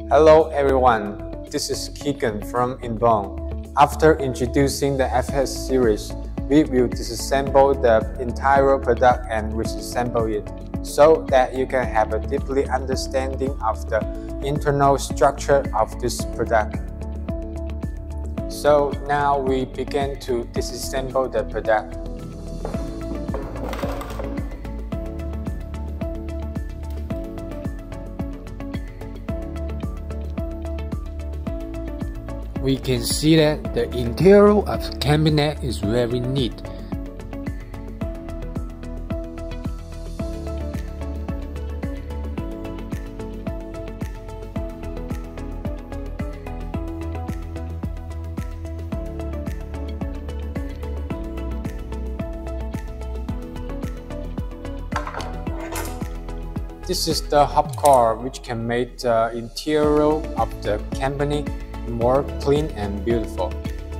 Hello everyone, this is Keegan from Enbon. After introducing the FS series, we will disassemble the entire product and reassemble it so that you can have a deeply understanding of the internal structure of this product. So now we begin to disassemble the product. We can see that the interior of the cabinet is very neat. This is the hub core which can make the interior of the cabinet more clean and beautiful.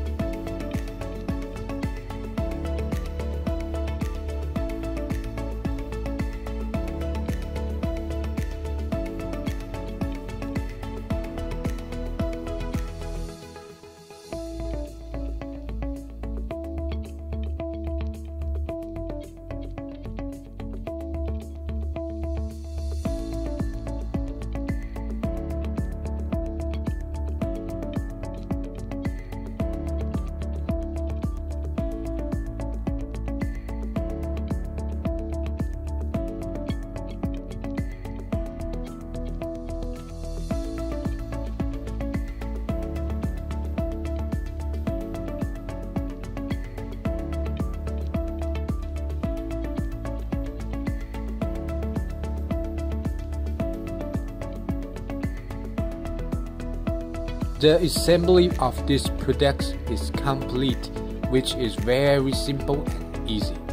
The assembly of this product is complete, which is very simple and easy.